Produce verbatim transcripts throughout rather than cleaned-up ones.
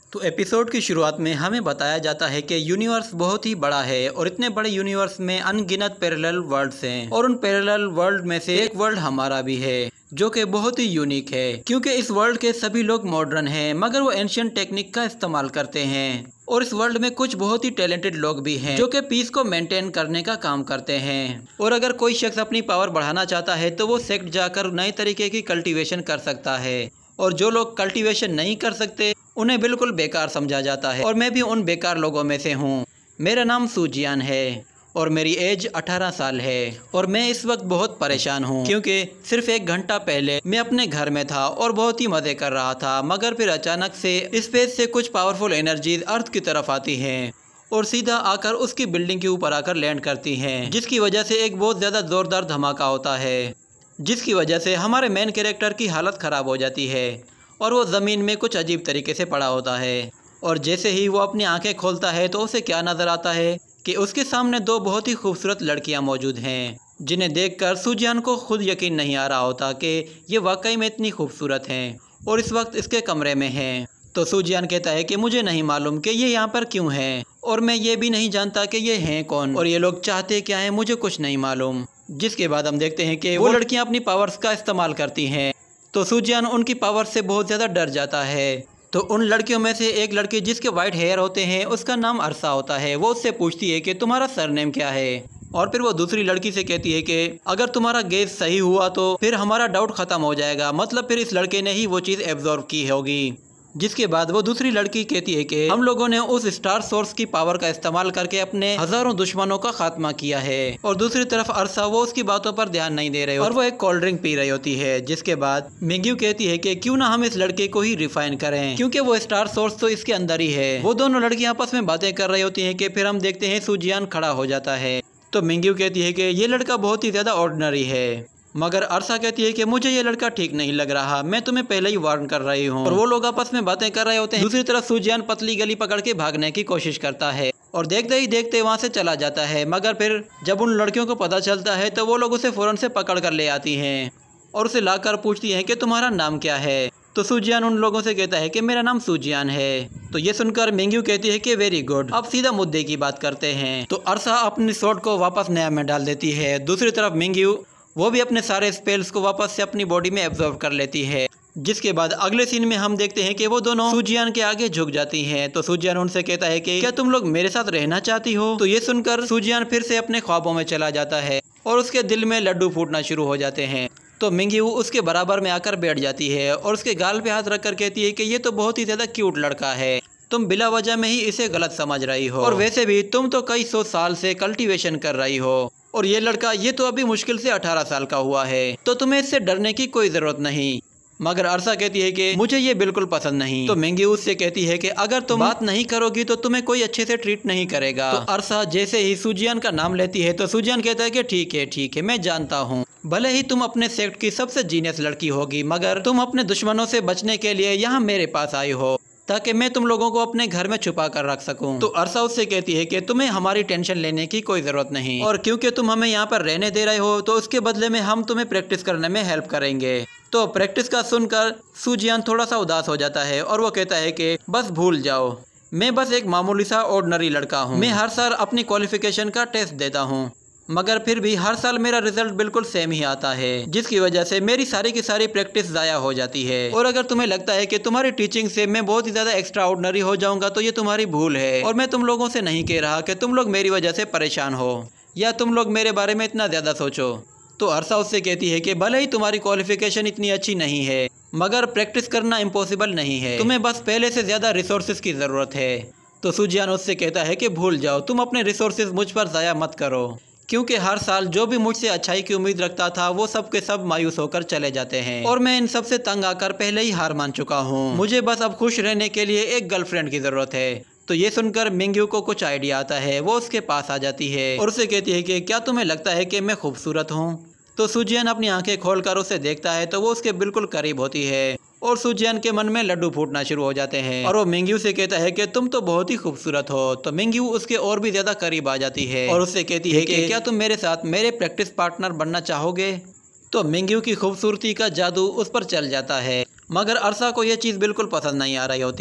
तो एपिसोड की शुरुआत में हमें बताया जाता है कि यूनिवर्स बहुत ही बड़ा है और इतने बड़े यूनिवर्स में अनगिनत पैरेलल वर्ल्ड्स हैं और उन पैरेलल वर्ल्ड में से एक वर्ल्ड हमारा भी है जो कि बहुत ही यूनिक है, क्योंकि इस वर्ल्ड के सभी लोग मॉडर्न हैं मगर वो एंशियंट टेक्निक का इस्तेमाल करते हैं। और इस वर्ल्ड में कुछ बहुत ही टैलेंटेड लोग भी हैं जो कि पीस को मेंटेन करने का काम करते हैं। और अगर कोई शख्स अपनी पावर बढ़ाना चाहता है तो वो सेक्ट जाकर नए तरीके की कल्टीवेशन कर सकता है, और जो लोग कल्टीवेशन नहीं कर सकते उन्हें बिल्कुल बेकार समझा जाता है। और मैं भी उन बेकार लोगों में से हूँ। मेरा नाम सुजियान है और मेरी एज अठारह साल है और मैं इस वक्त बहुत परेशान हूँ, क्योंकि सिर्फ एक घंटा पहले मैं अपने घर में था और बहुत ही मज़े कर रहा था, मगर फिर अचानक से स्पेस से कुछ पावरफुल एनर्जीज अर्थ की तरफ आती हैं और सीधा आकर उसकी बिल्डिंग के ऊपर आकर लैंड करती हैं, जिसकी वजह से एक बहुत ज़्यादा ज़ोरदार धमाका होता है, जिसकी वजह से हमारे मेन कैरेक्टर की हालत ख़राब हो जाती है और वो ज़मीन में कुछ अजीब तरीके से पड़ा होता है। और जैसे ही वो अपनी आंखें खोलता है तो उसे क्या नज़र आता है कि उसके सामने दो बहुत ही खूबसूरत लड़कियां मौजूद हैं, जिन्हें देखकर सुजियान को खुद यकीन नहीं आ रहा होता कि ये वाकई में इतनी खूबसूरत हैं और इस वक्त इसके कमरे में हैं। तो सुजियान कहता है कि मुझे नहीं मालूम कि ये यहाँ पर क्यों हैं और मैं ये भी नहीं जानता कि ये हैं कौन और ये लोग चाहते क्या हैं, मुझे कुछ नहीं मालूम। जिसके बाद हम देखते हैं कि वो लड़कियाँ अपनी पावर्स का इस्तेमाल करती हैं। तो सुजियान उनकी पावर से बहुत ज़्यादा डर जाता है। तो उन लड़कियों में से एक लड़की जिसके वाइट हेयर होते हैं उसका नाम अरसा होता है, वो उससे पूछती है कि तुम्हारा सरनेम क्या है। और फिर वो दूसरी लड़की से कहती है कि अगर तुम्हारा गेस सही हुआ तो फिर हमारा डाउट ख़त्म हो जाएगा, मतलब फिर इस लड़के ने ही वो चीज़ एब्जॉर्व की होगी। जिसके बाद वो दूसरी लड़की कहती है कि हम लोगों ने उस स्टार सोर्स की पावर का इस्तेमाल करके अपने हजारों दुश्मनों का खात्मा किया है। और दूसरी तरफ अरसा वो उसकी बातों पर ध्यान नहीं दे रहे और वो एक कोल्ड ड्रिंक पी रही होती है। जिसके बाद मिंग्यू कहती है कि क्यों ना हम इस लड़के को ही रिफाइन करें, क्योंकि वो स्टार सोर्स तो इसके अंदर ही है। वो दोनों लड़कियां आपस में बातें कर रही होती है कि फिर हम देखते हैं सुजियान खड़ा हो जाता है। तो मिंग्यू कहती है कि ये लड़का बहुत ही ज्यादा ऑर्डिनरी है, मगर अरसा कहती है कि मुझे ये लड़का ठीक नहीं लग रहा, मैं तुम्हें पहले ही वार्न कर रही हूँ। और वो लोग आपस में बातें कर रहे होते हैं। दूसरी तरफ सुजियान पतली गली पकड़ के भागने की कोशिश करता है और देखते ही देखते वहाँ से चला जाता है, मगर फिर जब उन लड़कियों को पता चलता है तो वो लोग उसे फ़ौरन से पकड़ कर ले आती हैं और उसे लाकर पूछती हैं कि तुम्हारा नाम क्या है। तो सुजियान उन लोगों से कहता है कि मेरा नाम सुजियान है। तो ये सुनकर मिंग्यू कहती है कि वेरी गुड, अब सीधा मुद्दे की बात करते हैं। तो अरसा अपनी शॉट को वापस नया में डाल देती है। दूसरी तरफ मिंग्यू वो भी अपने सारे स्पेल्स को वापस से अपनी बॉडी में एब्जॉर्ब कर लेती है। जिसके बाद अगले सीन में हम देखते हैं कि वो दोनों सुजियान के आगे झुक जाती हैं। तो सुजियान उनसे कहता है कि क्या तुम लोग मेरे साथ रहना चाहती हो। तो ये सुनकर सुजियान फिर से अपने ख्वाबों में चला जाता है और उसके दिल में लड्डू फूटना शुरू हो जाते हैं। तो मिंग्यू उसके बराबर में आकर बैठ जाती है और उसके गाल पे हाथ रखकर कहती है कि ये तो बहुत ही ज्यादा क्यूट लड़का है, तुम बिला वजह में ही इसे गलत समझ रही हो, और वैसे भी तुम तो कई सौ साल से कल्टीवेशन कर रही हो और ये लड़का ये तो अभी मुश्किल से अठारह साल का हुआ है, तो तुम्हें इससे डरने की कोई ज़रूरत नहीं। मगर अरसा कहती है कि मुझे ये बिल्कुल पसंद नहीं। तो मिंग्यू उससे कहती है कि अगर तुम बात नहीं करोगी तो तुम्हें कोई अच्छे से ट्रीट नहीं करेगा। तो अरसा जैसे ही सुजियान का नाम लेती है तो सुजियान कहता है कि ठीक है ठीक है मैं जानता हूँ, भले ही तुम अपने सेक्ट की सबसे जीनियस लड़की होगी, मगर तुम अपने दुश्मनों से बचने के लिए यहाँ मेरे पास आई हो ताकि मैं तुम लोगों को अपने घर में छुपा कर रख सकूं। तो अरसा उससे कहती है कि तुम्हें हमारी टेंशन लेने की कोई ज़रूरत नहीं, और क्योंकि तुम हमें यहाँ पर रहने दे रहे हो तो उसके बदले में हम तुम्हें प्रैक्टिस करने में हेल्प करेंगे। तो प्रैक्टिस का सुनकर सुजियान थोड़ा सा उदास हो जाता है और वो कहता है कि बस भूल जाओ, मैं बस एक मामूली सा ऑर्डिनरी लड़का हूँ। मैं हर साल अपनी क्वालिफिकेशन का टेस्ट देता हूँ, मगर फिर भी हर साल मेरा रिजल्ट बिल्कुल सेम ही आता है, जिसकी वजह से मेरी सारी की सारी प्रैक्टिस ज़ाया हो जाती है। और अगर तुम्हें लगता है कि तुम्हारी टीचिंग से मैं बहुत ही ज़्यादा एक्स्ट्रा ऑर्डिनरी हो जाऊंगा तो ये तुम्हारी भूल है, और मैं तुम लोगों से नहीं कह रहा कि तुम लोग मेरी वजह से परेशान हो या तुम लोग मेरे बारे में इतना ज़्यादा सोचो। तो अरसा उससे कहती है कि भले ही तुम्हारी क्वालिफिकेशन इतनी अच्छी नहीं है, मगर प्रैक्टिस करना इम्पॉसिबल नहीं है, तुम्हें बस पहले से ज़्यादा रिसोर्सेज की ज़रूरत है। तो सुजियान उससे कहता है कि भूल जाओ, तुम अपने रिसोर्सेज मुझ पर ज़ाया मत करो, क्योंकि हर साल जो भी मुझसे अच्छाई की उम्मीद रखता था वो सब के सब मायूस होकर चले जाते हैं, और मैं इन सब से तंग आकर पहले ही हार मान चुका हूँ। मुझे बस अब खुश रहने के लिए एक गर्लफ्रेंड की ज़रूरत है। तो ये सुनकर मिंग्यू को कुछ आइडिया आता है, वो उसके पास आ जाती है और उसे कहती है कि क्या तुम्हें लगता है कि मैं खूबसूरत हूँ। तो सुजियान अपनी आंखें खोलकर उसे देखता है तो वो उसके बिल्कुल करीब होती है और सुजियान के मन में लड्डू फूटना शुरू हो जाते हैं और वो मिंग्यू से कहता है कि तुम तो बहुत ही खूबसूरत हो। तो मिंग्यू उसके और भी ज्यादा करीब आ जाती है और उससे कहती है कि क्या तुम मेरे साथ मेरे प्रैक्टिस पार्टनर बनना चाहोगे। तो मिंग्यू की खूबसूरती का जादू उस पर चल जाता है, मगर अरसा को यह चीज़ बिल्कुल पसंद नहीं आ रही होती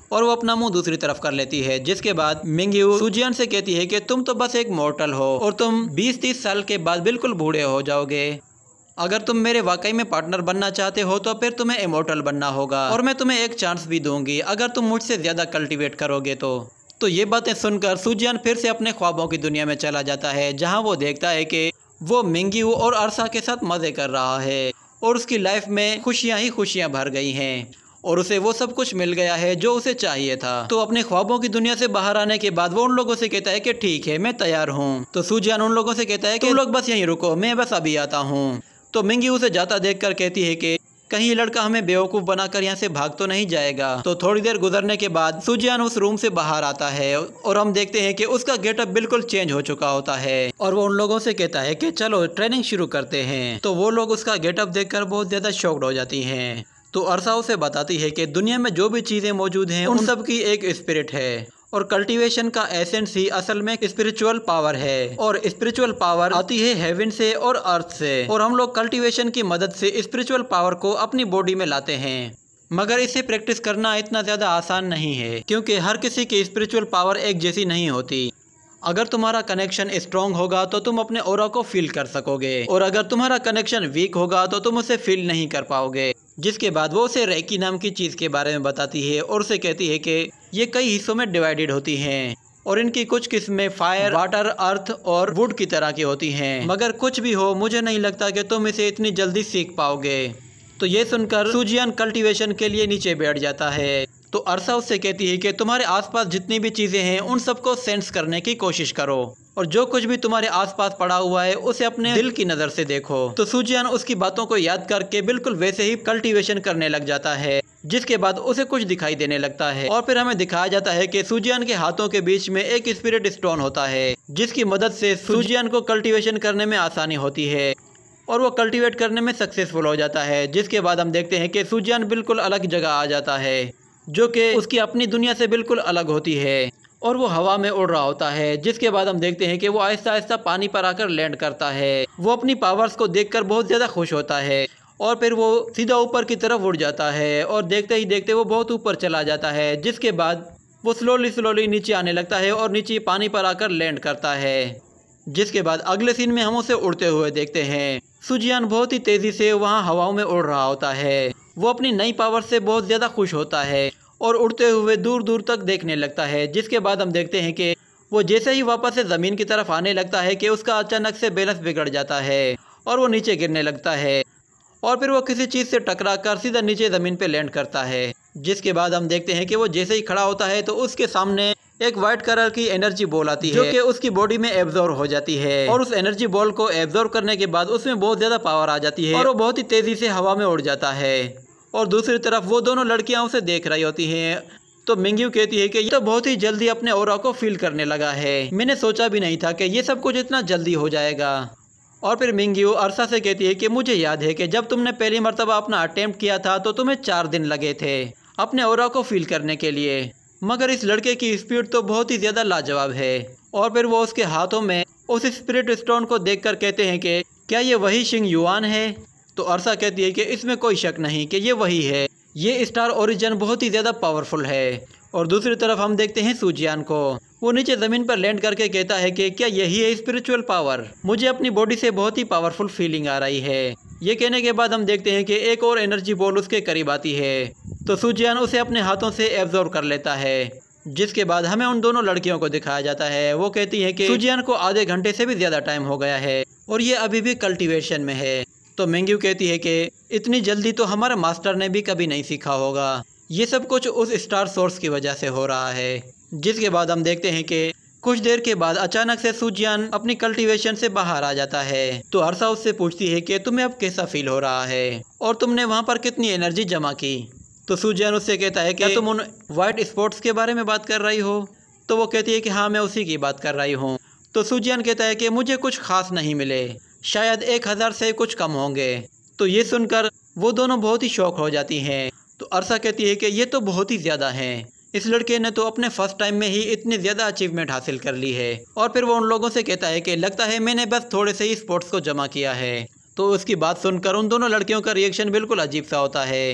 और वो अपना मुंह दूसरी तरफ कर लेती है। जिसके बाद मिंगयू सुजियान से कहती है कि तुम तो बस एक मॉर्टल हो और तुम बीस तीस साल के बाद बिल्कुल बूढ़े हो जाओगे। अगर तुम मेरे वाकई में पार्टनर बनना चाहते हो तो फिर तुम्हें इमॉर्टल बनना होगा और मैं तुम्हें एक चांस भी दूंगी अगर तुम मुझसे ज्यादा कल्टीवेट करोगे तो। तो ये बातें सुनकर सुजियान फिर से अपने ख्वाबों की दुनिया में चला जाता है, जहाँ वो देखता है कि वो मिंगयू और अरसा के साथ मजे कर रहा है और उसकी लाइफ में खुशियाँ ही खुशियाँ भर गई हैं और उसे वो सब कुछ मिल गया है जो उसे चाहिए था। तो अपने ख्वाबों की दुनिया से बाहर आने के बाद वो उन लोगों से कहता है कि ठीक है, मैं तैयार हूँ। तो सुजियान उन लोगों से कहता है कि तुम लोग बस यहीं रुको, मैं बस अभी आता हूँ। तो मिंगयू उसे जाता देखकर कहती है कि कहीं ये लड़का हमें बेवकूफ़ बनाकर यहाँ से भाग तो नहीं जाएगा। तो थोड़ी देर गुजरने के बाद सुजियान उस रूम से बाहर आता है और हम देखते हैं कि उसका गेटअप बिल्कुल चेंज हो चुका होता है और वो उन लोगों से कहता है कि चलो ट्रेनिंग शुरू करते हैं। तो वो लोग उसका गेटअप देखकर बहुत ज़्यादा शॉक्ड हो जाती हैं। तो अरसा उसे बताती है कि दुनिया में जो भी चीज़ें मौजूद हैं उन सब की एक स्पिरिट है और कल्टीवेशन का एसेंस ही असल में स्पिरिचुअल पावर है और स्पिरिचुअल पावर आती है हेवन से और अर्थ से और हम लोग कल्टीवेशन की मदद से स्पिरिचुअल पावर को अपनी बॉडी में लाते हैं। मगर इसे प्रैक्टिस करना इतना ज़्यादा आसान नहीं है क्योंकि हर किसी की स्पिरिचुअल पावर एक जैसी नहीं होती। अगर तुम्हारा कनेक्शन स्ट्रॉन्ग होगा तो तुम अपने ऑरा को फील कर सकोगे और अगर तुम्हारा कनेक्शन वीक होगा तो तुम उसे फील नहीं कर पाओगे। जिसके बाद वो उसे रेकी नाम की चीज़ के बारे में बताती है और उसे कहती है कि ये कई हिस्सों में डिवाइडेड होती हैं और इनकी कुछ किस्में फायर, वाटर, अर्थ और वुड की तरह की होती हैं। मगर कुछ भी हो, मुझे नहीं लगता कि तुम इसे इतनी जल्दी सीख पाओगे। तो ये सुनकर सुजियान कल्टीवेशन के लिए नीचे बैठ जाता है। तो अरसा उससे कहती है कि तुम्हारे आसपास जितनी भी चीज़ें हैं उन सबको सेंस करने की कोशिश करो और जो कुछ भी तुम्हारे आसपास पड़ा हुआ है उसे अपने दिल की नज़र से देखो। तो सुजियान उसकी बातों को याद करके बिल्कुल वैसे ही कल्टीवेशन करने लग जाता है। जिसके बाद उसे कुछ दिखाई देने लगता है और फिर हमें दिखाया जाता है कि सुजियान के हाथों के बीच में एक स्पिरिट स्टोन होता है जिसकी मदद से सुजियान को कल्टीवेशन करने में आसानी होती है और वो कल्टीवेट करने में सक्सेसफुल हो जाता है। जिसके बाद हम देखते हैं कि सुजियान बिल्कुल अलग जगह आ जाता है जो कि उसकी अपनी दुनिया से बिल्कुल अलग होती है और वो हवा में उड़ रहा होता है। जिसके बाद हम देखते हैं कि वो आहिस्ता आहिस्ता पानी पर आकर लैंड करता है। वो अपनी पावर्स को देखकर बहुत ज़्यादा खुश होता है और फिर वो सीधा ऊपर की तरफ उड़ जाता है और देखते ही देखते वो बहुत ऊपर चला जाता है। जिसके बाद वो स्लोली स्लोली नीचे आने लगता है और नीचे पानी पर आकर लैंड करता है। जिसके बाद अगले सीन में हम उसे उड़ते हुए देखते हैं। सुजियान बहुत ही तेज़ी से वहाँ हवाओं में उड़ रहा होता है। वो अपनी नई पावर से बहुत ज़्यादा खुश होता है और उड़ते हुए दूर दूर तक देखने लगता है। जिसके बाद हम देखते हैं कि वो जैसे ही वापस से ज़मीन की तरफ आने लगता है कि उसका अचानक से बैलेंस बिगड़ जाता है और वो नीचे गिरने लगता है और फिर वो किसी चीज़ से टकरा कर सीधा नीचे ज़मीन पे लैंड करता है। जिसके बाद हम देखते हैं कि वो जैसे ही खड़ा होता है तो उसके सामने एक वाइट कलर की एनर्जी बॉल आती है जो कि उसकी बॉडी में एब्जॉर्ब हो जाती है और उस एनर्जी बॉल को एब्जॉर्ब करने के बाद उसमें बहुत ज़्यादा पावर आ जाती है और वो बहुत ही तेज़ी से हवा में उड़ जाता है। और दूसरी तरफ वो दोनों लड़कियां उसे देख रही होती हैं। तो मिंगयू कहती है कि ये तो बहुत ही जल्दी अपने ऑरा को फील करने लगा है, मैंने सोचा भी नहीं था कि ये सब कुछ इतना जल्दी हो जाएगा। और फिर मिंगयू अरसा से कहती है कि मुझे याद है कि जब तुमने पहली मर्तबा अपना अटेम्प्ट किया था तो तुम्हें चार दिन लगे थे अपने ऑरा को फील करने के लिए, मगर इस लड़के की स्पीड तो बहुत ही ज़्यादा लाजवाब है। और फिर वो उसके हाथों में उस स्पिरिट स्टोन को देखकर कहते हैं कि क्या ये वही शिंग युआन है। तो अरसा कहती है कि इसमें कोई शक नहीं कि ये वही है, ये स्टार ओरिजिन बहुत ही ज़्यादा पावरफुल है। और दूसरी तरफ हम देखते हैं सुजियान को, वो नीचे ज़मीन पर लैंड करके कहता है कि क्या यही है स्पिरिचुअल पावर, मुझे अपनी बॉडी से बहुत ही पावरफुल फीलिंग आ रही है। ये कहने के बाद हम देखते हैं कि एक और एनर्जी बॉल उसके करीब आती है तो सुजियान उसे अपने हाथों से एब्जॉर्ब कर लेता है। जिसके बाद हमें उन दोनों लड़कियों को दिखाया जाता है। वो कहती है कि सुजियान को आधे घंटे से भी ज़्यादा टाइम हो गया है और ये अभी भी कल्टीवेशन में है। तो मिंगयू कहती है कि इतनी जल्दी तो हमारे मास्टर ने भी कभी नहीं सीखा होगा, ये सब कुछ उस स्टार सोर्स की वजह से हो रहा है। जिसके बाद हम देखते हैं कि कुछ देर के बाद अचानक से सुजियान अपनी कल्टीवेशन से बाहर आ जाता है। तो अरसा उससे पूछती है कि तुम्हें अब कैसा फील हो रहा है और तुमने वहाँ पर कितनी एनर्जी जमा की। तो सुजियान उससे कहता है कि तुम उन वाइट स्पॉट्स के बारे में बात कर रही हो। तो वो कहती है कि हाँ, मैं उसी की बात कर रही हूँ। तो सुजियान कहता है कि मुझे कुछ खास नहीं मिले, शायद एक हज़ार से कुछ कम होंगे। तो ये सुनकर वो दोनों बहुत ही शौक हो जाती हैं। तो अरसा कहती है कि ये तो बहुत ही ज़्यादा हैं, इस लड़के ने तो अपने फर्स्ट टाइम में ही इतनी ज़्यादा अचीवमेंट हासिल कर ली है। और फिर वो उन लोगों से कहता है कि लगता है मैंने बस थोड़े से ही स्पोर्ट्स को जमा किया है। तो उसकी बात सुनकर उन दोनों लड़कियों का रिएक्शन बिल्कुल अजीब सा होता है।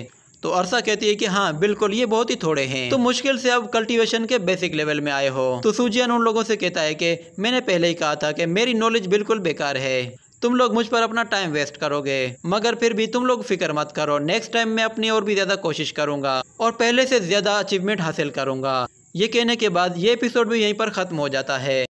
तो अरसा कहती है कि हाँ बिल्कुल ये बहुत ही थोड़े हैं, तो मुश्किल से अब कल्टीवेशन के बेसिक लेवल में आए हो। तो सूजियन उन लोगों से कहता है कि मैंने पहले ही कहा था कि मेरी नॉलेज बिल्कुल बेकार है, तुम लोग मुझ पर अपना टाइम वेस्ट करोगे, मगर फिर भी तुम लोग फिक्र मत करो, नेक्स्ट टाइम मैं अपनी और भी ज्यादा कोशिश करूंगा और पहले से ज्यादा अचीवमेंट हासिल करूंगा। ये कहने के बाद ये एपिसोड भी यहीं पर खत्म हो जाता है।